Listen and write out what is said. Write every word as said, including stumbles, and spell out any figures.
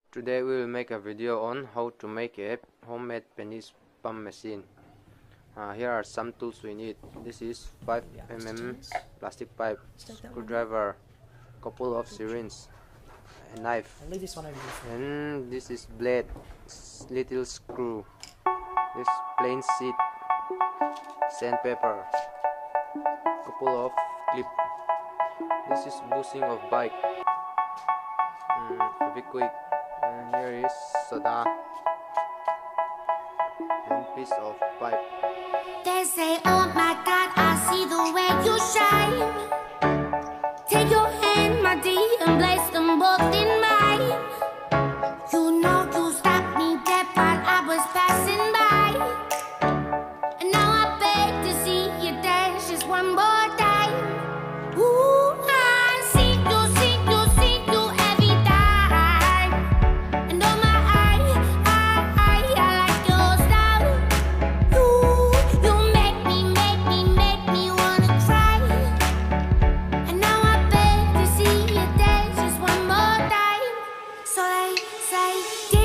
Today we will make a video on how to make a homemade penis pump machine. Uh, here are some tools we need. This is five millimeter plastic pipe, screwdriver, couple of syringes, a knife, and this is blade, little screw, this plain sheet, sandpaper, couple of clip. This is bushing of bike, mm, very quick. And here is soda and piece of pipe. They say, oh my God, I see the way you shine. Take your hand, my dear, and place them both in mine. You know you stopped me dead while I was passing by, and now I beg to see you dance just one more time. Ooh, I see you, see you, see you every time. And oh my, I, I, I, I like your style. You, you make me, make me, make me wanna cry. And now I beg to see you dance just one more time. So they say,